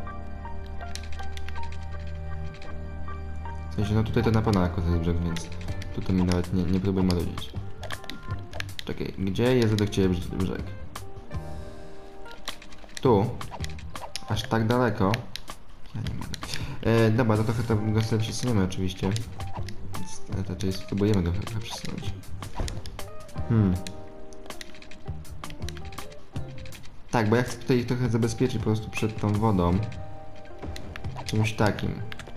W sensie, no tutaj to na pewno jako to jest brzeg, więc tutaj mi nawet nie, nie próbuj marudzić. Czekaj, gdzie jest według ciebie brzeg? Tu? Aż tak daleko? Ja nie mogę. E, dobra, to trochę to go sobie przesuniemy oczywiście. Więc raczej spróbujemy go trochę przesunąć. Hmm. Tak, bo ja chcę tutaj trochę zabezpieczyć po prostu przed tą wodą. Czymś takim.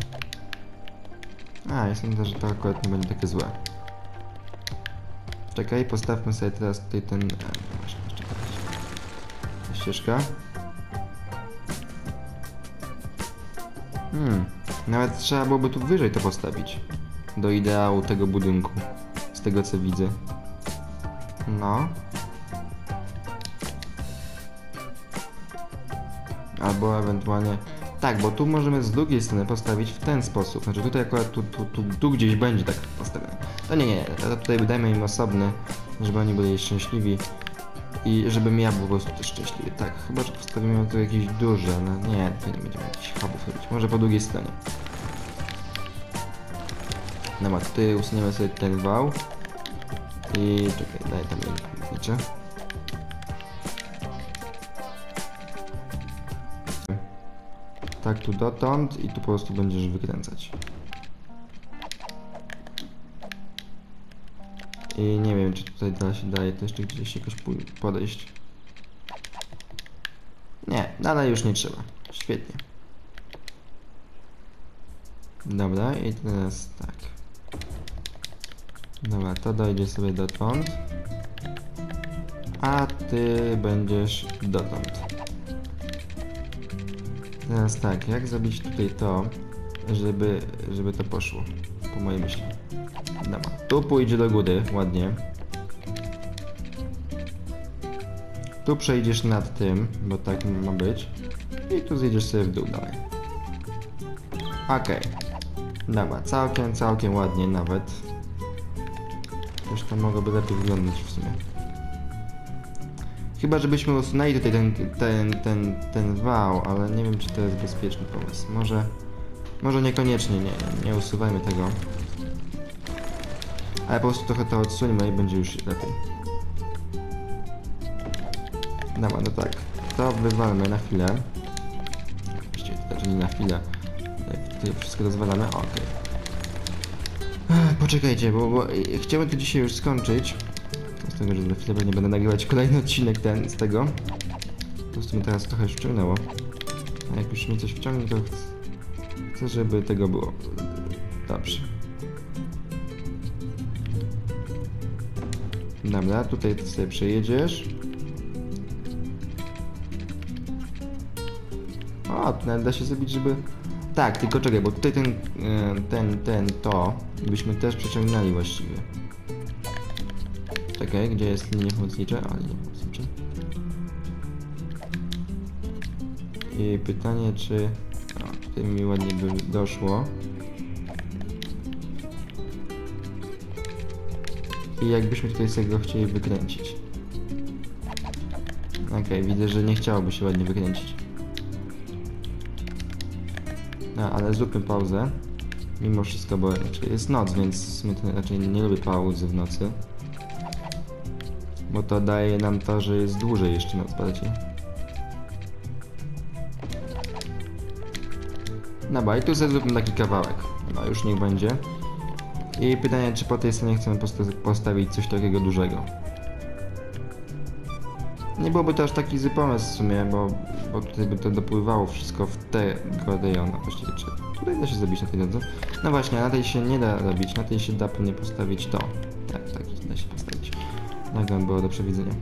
A, ja sądzę, że to akurat nie będzie takie złe. Czekaj, postawmy sobie teraz tutaj ten... E, właśnie, czekaj. Ta ścieżka. Hmm, nawet trzeba byłoby tu wyżej to postawić. Do ideału tego budynku. Z tego co widzę. No. Albo ewentualnie... Tak, bo tu możemy z drugiej strony postawić w ten sposób. Znaczy tutaj akurat tu, tu, tu, tu gdzieś będzie tak postawione. To nie, nie, nie. To tutaj dajmy im osobny, żeby oni byli szczęśliwi. I żebym ja był po prostu też szczęśliwy. Tak, chyba że postawimy tu jakieś duże, no nie, tu nie będziemy jakichś hubów robić. Może po drugiej stronie. Dobra, tutaj usuniemy sobie ten wał. I czekaj, daj tam liczę. Tak tu dotąd i tu po prostu będziesz wykręcać. I nie wiem, czy tutaj da się daje to jeszcze gdzieś jakoś podejść. Nie, dalej już nie trzeba. Świetnie. Dobra, i teraz tak. Dobra, to dojdzie sobie dotąd. A ty będziesz dotąd. Teraz tak, jak zrobić tutaj to, żeby, żeby to poszło, po mojej myśli. Dobra, tu pójdzie do góry, ładnie. Tu przejdziesz nad tym, bo tak ma być. I tu zjedziesz sobie w dół dalej. Okej. Dobra, całkiem, całkiem ładnie nawet. Już to mogłoby lepiej wyglądać w sumie. Chyba żebyśmy usunęli tutaj ten, ten, ten, ten wał, ale nie wiem czy to jest bezpieczny pomysł. Może, może niekoniecznie, nie, nie usuwajmy tego. Ale po prostu trochę to odsuńmy i będzie już lepiej. Dobra, no tak. To wywalmy na chwilę. Oczywiście, czyli na chwilę. Jak tutaj wszystko rozwalamy, okej. Okay. Poczekajcie, bo, bo chciałbym to dzisiaj już skończyć. Z tego, że za chwilę pewnie będę nagrywać kolejny odcinek ten z tego. Po prostu mnie teraz trochę już wciągnęło. A jak już mnie coś wciągnie, to chcę, chcę żeby tego było. Dobrze. Dobra, tutaj to sobie przejedziesz. O, to nawet da się zrobić, żeby... Tak, tylko czekaj, bo tutaj ten, ten, ten, to byśmy też przeciągnęli właściwie. Czekaj, gdzie jest linie pomocnicze? O, linie pomocnicze. I pytanie, czy... O, tutaj mi ładnie by doszło. I jakbyśmy tutaj sobie go chcieli wykręcić. Okej, okay, widzę, że nie chciałoby się ładnie wykręcić. No, ale zróbmy pauzę. Mimo wszystko, bo jest noc, więc w sumie to raczej nie lubię pauzy w nocy. Bo to daje nam to, że jest dłużej jeszcze noc bardziej. Dobra, i tu sobie zróbmy taki kawałek. No, już niech będzie. I pytanie, czy po tej stronie chcemy posta postawić coś takiego dużego. Nie byłoby to aż taki zły pomysł w sumie, bo, bo tutaj by to dopływało wszystko w tego rejonu. Właściwie, czy tutaj da się zrobić na tej drodze? No właśnie, na tej się nie da robić, na tej się da pewnie postawić to. Tak, tak, da się postawić. Nagle było do przewidzenia.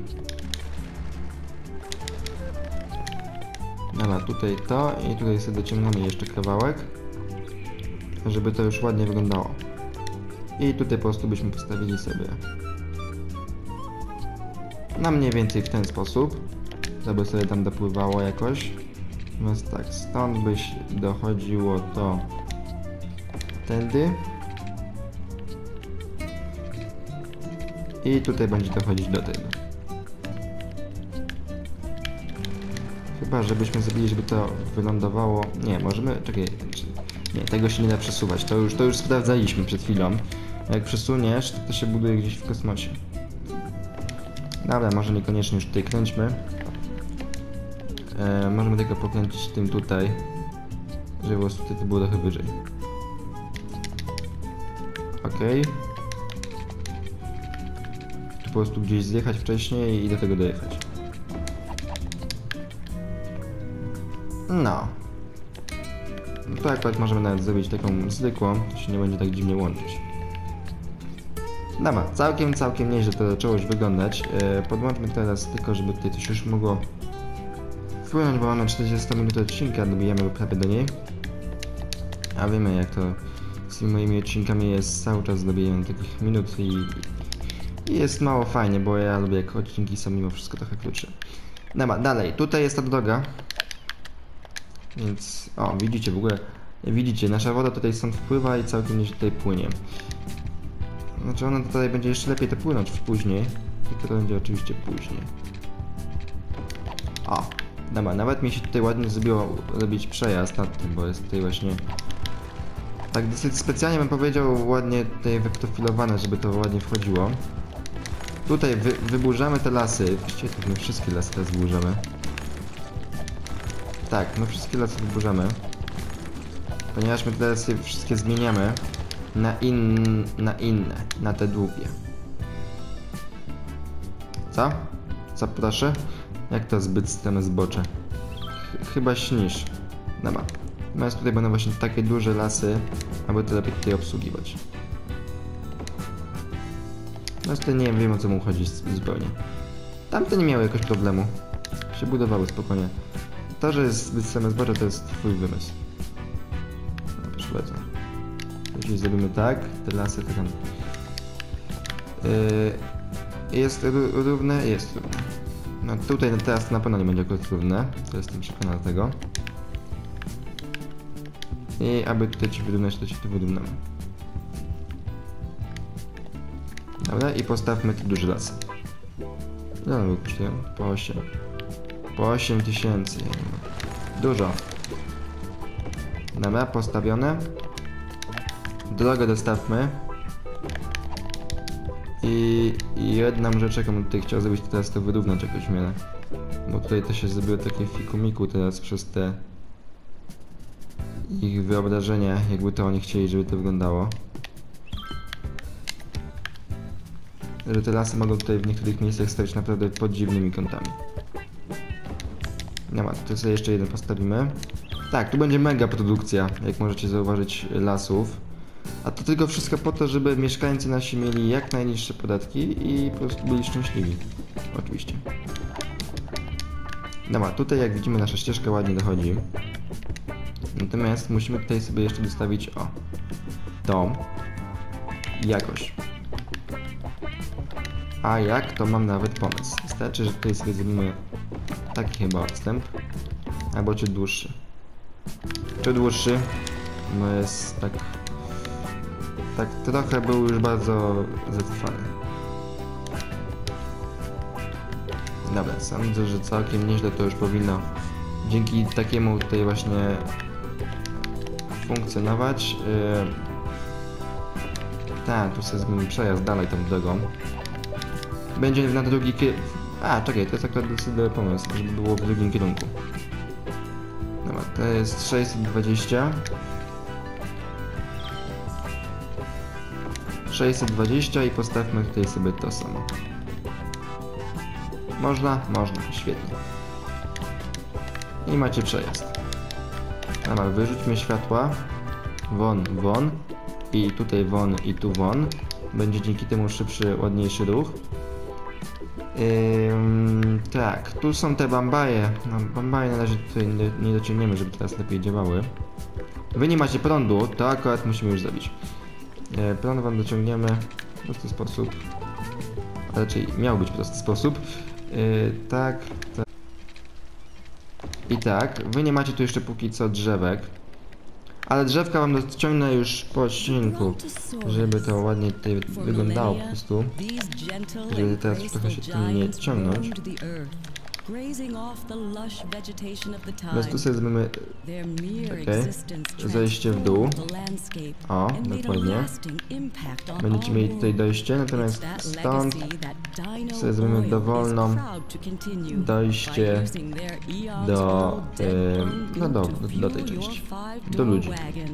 Dobra, tutaj to i tutaj sobie dociągamy jeszcze kawałek, żeby to już ładnie wyglądało. I tutaj po prostu byśmy postawili sobie na mniej więcej w ten sposób, żeby sobie tam dopływało jakoś. Więc tak, stąd byś dochodziło to tędy. I tutaj będzie dochodzić do tego. Chyba, żebyśmy zrobili, żeby to wylądowało... Nie, możemy... Czekaj... Nie, tego się nie da przesuwać. To już, to już sprawdzaliśmy przed chwilą. Jak przesuniesz, to, to się buduje gdzieś w kosmosie. Dobra, może niekoniecznie już tutaj kręćmy. E, możemy tylko pokręcić tym tutaj, żeby po prostu to było trochę wyżej. Okej. Tu po prostu gdzieś zjechać wcześniej i do tego dojechać. No. No to akurat możemy nawet zrobić taką zwykłą, to się nie będzie tak dziwnie łączyć. Dobra, całkiem, całkiem nieźle to zaczęło już wyglądać. E, podłączmy teraz tylko, żeby tutaj coś już mogło wpłynąć, bo mamy czterdzieści minut odcinka, dobijamy prawie do niej. A wiemy jak to z tymi moimi odcinkami jest, cały czas dobijamy takich minut i, i jest mało fajnie, bo ja lubię jak odcinki są mimo wszystko trochę krótsze. Dobra, dalej, tutaj jest ta droga. Więc, o, widzicie w ogóle, widzicie, nasza woda tutaj stąd wpływa i całkiem nieźle tutaj płynie. Znaczy ona tutaj będzie jeszcze lepiej to płynąć później, tylko to będzie oczywiście później. O, dobra, nawet mi się tutaj ładnie zrobiło robić przejazd nad tym, bo jest tutaj właśnie... Tak dosyć specjalnie bym powiedział, ładnie tutaj wyprofilowane, żeby to ładnie wchodziło. Tutaj wy, wyburzamy te lasy, właściwie to my wszystkie lasy teraz wyburzamy. Tak, my wszystkie lasy wyburzamy. Ponieważ my teraz je wszystkie zmieniamy na, in, na inne, na te długie. Co? Co proszę? Jak to zbyt strome zbocze? Ch chyba śnisz. Dobra. Natomiast tutaj będą właśnie takie duże lasy, aby to lepiej tutaj obsługiwać. No tutaj nie wiem o co mu chodzi zupełnie. Tamte nie miały jakoś problemu. Się budowały spokojnie. To, że jest zbyt strome zbocze, to jest twój wymysł. No, proszę bardzo. Jeśli zrobimy tak, te lasy to tam... Yy, jest równe? Jest równe. No tutaj teraz na pewno nie będzie akurat równe. To jestem przekonany do tego. I aby tutaj ci wyrównać, to ci tu wyrównamy. Dobra, i postawmy te duże lasy. Ile one kosztują? Po osiem. Po osiem tysięcy. Dużo. Dobra, postawione. Drogę dostawmy. I, i jedną rzecz, jaką tutaj chciał zrobić, to teraz to wyrównać jakoś w miarę. Bo tutaj to się zrobiło takie fikumiku teraz przez te ich wyobrażenia, jakby to oni chcieli, żeby to wyglądało. Że te lasy mogą tutaj w niektórych miejscach stać naprawdę pod dziwnymi kątami. Nie ma, tutaj sobie jeszcze jeden postawimy. Tak, tu będzie mega produkcja, jak możecie zauważyć, lasów. A to tylko wszystko po to, żeby mieszkańcy nasi mieli jak najniższe podatki i po prostu byli szczęśliwi. Oczywiście. Dobra, tutaj jak widzimy nasza ścieżka ładnie dochodzi. Natomiast musimy tutaj sobie jeszcze dostawić, o, tą jakość. A jak, to mam nawet pomysł. Wystarczy, że tutaj sobie zrobimy taki chyba odstęp. Albo czy dłuższy. Czy dłuższy, bo jest tak... Tak trochę był już bardzo zatrwany. Dobra, sądzę, że całkiem nieźle to już powinno dzięki takiemu tutaj właśnie funkcjonować. Yy... Tak, tu sobie zmienimy przejazd dalej tą drogą. Będzie na drugi kierunek. A, czekaj, to jest akurat dosyć dobry pomysł, żeby było w drugim kierunku. Dobra, to jest sześćset dwadzieścia. sześćset dwadzieścia i postawmy tutaj sobie to samo. Można? Można, świetnie. I macie przejazd. Dobra, wyrzućmy światła. Won, won. I tutaj won, i tu won. Będzie dzięki temu szybszy, ładniejszy ruch. Ym, tak, tu są te bambaje. No, bambaje na razie tutaj nie, nie dociągniemy, żeby teraz lepiej działały. Wy nie macie prądu, to akurat musimy już zrobić. E, prąd wam dociągniemy w prosty sposób. A raczej miał być w prosty sposób. E, tak, tak. I tak, wy nie macie tu jeszcze póki co drzewek. Ale drzewka wam dociągnę już po odcinku, żeby to ładnie tutaj wyglądało po prostu. Żeby teraz już trochę się tym nie ciągnąć. Teraz tu sobie zrobimy okay. Zejście w dół. O, dokładnie. Będziecie mieli tutaj dojście, natomiast stąd sobie zrobimy dowolną dojście do, yy, no do, do, do tej części, do ludzi.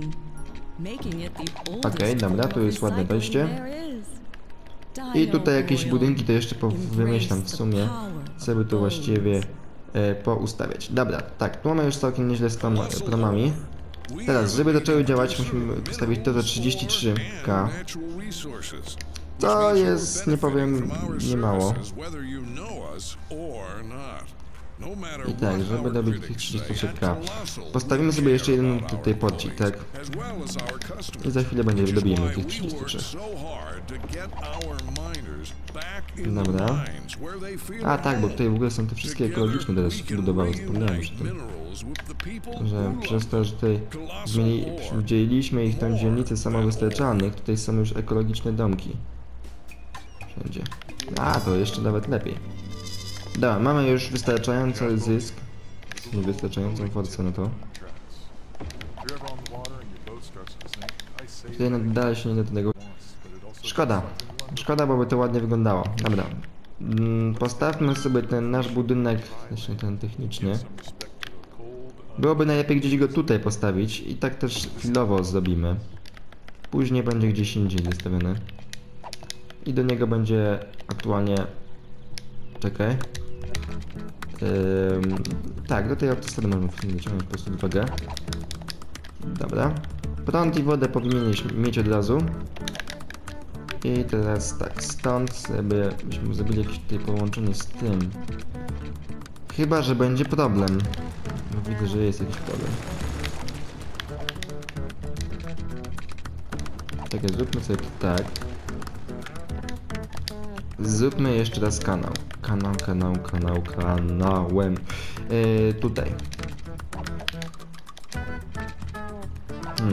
Okej, okay, dobra, tu jest ładne dojście. I tutaj jakieś budynki to jeszcze wymyślam w sumie, co by tu właściwie e, poustawiać. Dobra, tak, tu mamy już całkiem nieźle z tą promami. Teraz, żeby zaczęły działać, musimy postawić to za trzydzieści trzy K. To jest, nie powiem, nie mało. I tak, żeby dobić tych trzydzieści trzy K. Postawimy sobie jeszcze jeden tutaj porcik, tak? I za chwilę będzie dobijemy tych trzydzieści trzy. Dobra. A tak, bo tutaj w ogóle są te wszystkie ekologiczne teraz się budowały, wspomniałem już o tym. Że przez to, że tutaj zmieni, wdzieliliśmy ich tą dzielnicę samowystarczalnych, tutaj są już ekologiczne domki. Wszędzie. A, to jeszcze nawet lepiej. Dobra, mamy już wystarczający zysk. Niewystarczającą forcę na to. Tutaj dalej się nie do tego. Szkoda. Szkoda, bo by to ładnie wyglądało. Dobra. Postawmy sobie ten nasz budynek, zresztą ten techniczny. Byłoby najlepiej gdzieś go tutaj postawić i tak też chwilowo zrobimy. Później będzie gdzieś indziej wystawiony. I do niego będzie aktualnie... Czekaj. Ym, tak, do tej autostrady możemy wyciągnąć po prostu drogę. Dobra. Prąd i wodę powinieneś mieć od razu. I teraz tak, stąd sobie byśmy zrobili jakieś tutaj połączenie z tym. Chyba że będzie problem. No, widzę, że jest jakiś problem. Czekaj, zróbmy sobie tak. Zróbmy jeszcze raz kanał. Kanał, kanał, kanał, kanałem. Yy, tutaj.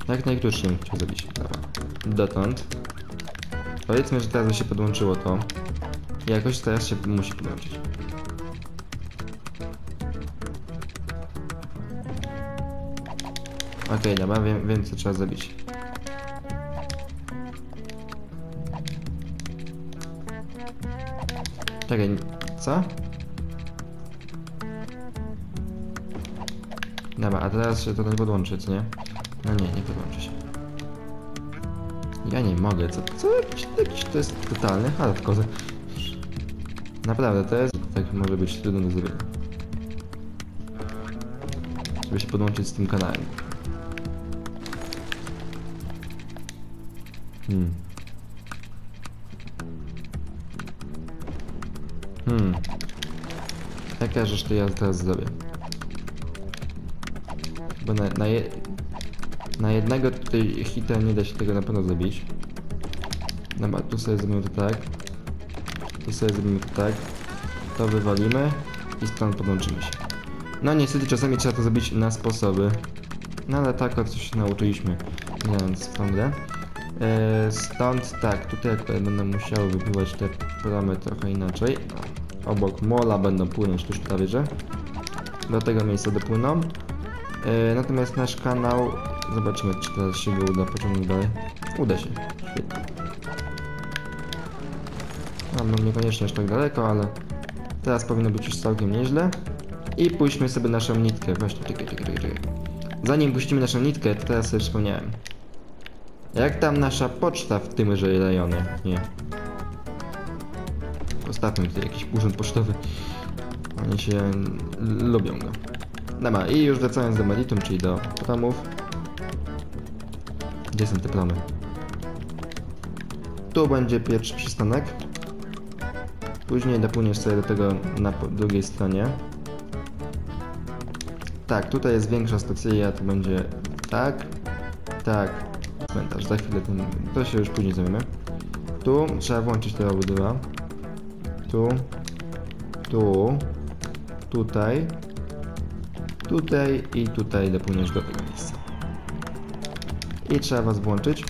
Jak najkrótszym chciał zrobić. Dobra. Dotąd. Powiedzmy, że teraz się podłączyło to. I jakoś teraz się musi podłączyć. Okej, okay, dobra, wiem, wiem co trzeba zrobić. Czekaj, co? Dobra, a teraz się to nie podłączy, co nie? No nie, nie podłączy się. Ja nie mogę, co? Co? Jakiś, jakiś to jest totalny hardcore. Naprawdę, to jest... Tak może być trudno do zrobienia. Żeby się podłączyć z tym kanałem. Hmm. Hmm. Jaka rzecz to ja teraz zrobię? Bo na, na, je, na jednego tutaj hita nie da się tego na pewno zrobić. Dobra, tu sobie zrobimy to tak. Tu sobie zrobimy to tak. To wywalimy i stąd podłączymy się. No niestety czasami trzeba to zrobić na sposoby. No ale tak od coś się nauczyliśmy, grając w tą grę. Eee, stąd tak, tutaj akurat będę musiał wypływać te programy trochę inaczej. Obok mola będą płynąć tuż prawie, że do tego miejsca dopłyną. Eee, natomiast nasz kanał, zobaczymy czy teraz się go uda pociągnąć dalej. Uda się, świetnie. No, no niekoniecznie aż tak daleko, ale teraz powinno być już całkiem nieźle. I puśćmy sobie naszą nitkę, właśnie, czekaj, czekaj, czekaj, czekaj. Zanim puścimy naszą nitkę, to teraz sobie wspomniałem. Jak tam nasza poczta w tymże rejonie? Nie. Postawmy tutaj jakiś urząd pocztowy. Oni się lubią go. Dobra, i już wracając do meritum, czyli do promów. Gdzie są te promy? Tu będzie pierwszy przystanek. Później dopłyniesz sobie do tego na drugiej stronie. Tak, tutaj jest większa stacja, to będzie tak, tak, cmentarz, za chwilę ten, to się już później zajmiemy. Tu trzeba włączyć te obydwa. Tu, tu, tutaj, tutaj i tutaj dopłyniesz do tego miejsca. I trzeba was włączyć.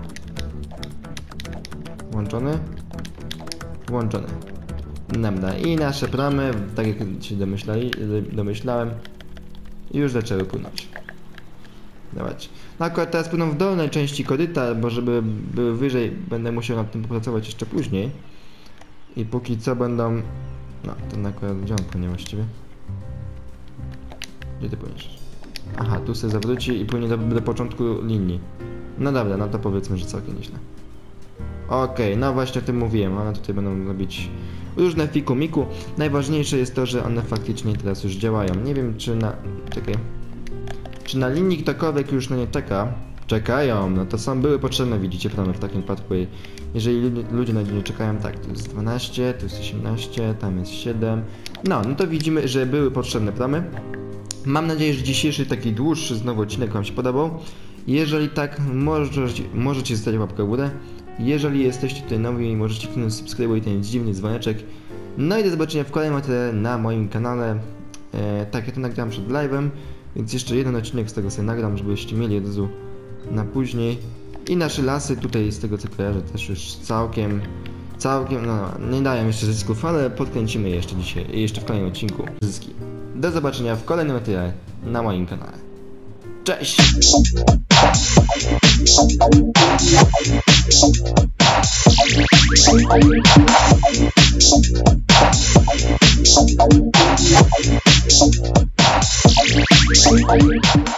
Włączony? Włączony. Dobra, i nasze pramy, tak jak się domyślali, domyślałem, już zaczęły płynąć. Dawać. No akurat teraz płyną w dolnej części koryta, bo żeby były wyżej, będę musiał nad tym popracować jeszcze później. I póki co będą... No, ten akurat gdzie on płynie właściwie? Gdzie ty płyniesz? Aha, tu się zawróci i płynie do, do początku linii. No dobra, no to powiedzmy, że całkiem nieźle. Okej, okay, no właśnie o tym mówiłem, one tutaj będą robić różne fiku-miku. Najważniejsze jest to, że one faktycznie teraz już działają. Nie wiem czy na... czekaj. Czy na linii ktokolwiek już na nie czeka? Czekają, no to są, były potrzebne, widzicie, plany w takim przypadku. Jeżeli ludzie na nie czekają, tak, to jest dwanaście, to jest osiemnaście, tam jest siedem. No, no to widzimy, że były potrzebne plamy. Mam nadzieję, że dzisiejszy taki dłuższy znowu odcinek wam się podobał. Jeżeli tak, możecie, możecie zostawić łapkę w górę. Jeżeli jesteście tutaj nowi, możecie kliknąć subskrybuj i ten dziwny dzwoneczek. No i do zobaczenia w kolejnym materiale na moim kanale. E, tak, ja to nagram przed live'em, więc jeszcze jeden odcinek z tego sobie nagram, żebyście mieli od razu na później. I nasze lasy tutaj, z tego co kojarzę, też już całkiem, całkiem, no nie dają jeszcze zysków, ale podkręcimy je jeszcze dzisiaj, jeszcze w kolejnym odcinku zyski. Do zobaczenia w kolejnym materiale na moim kanale. Cześć! Thank you.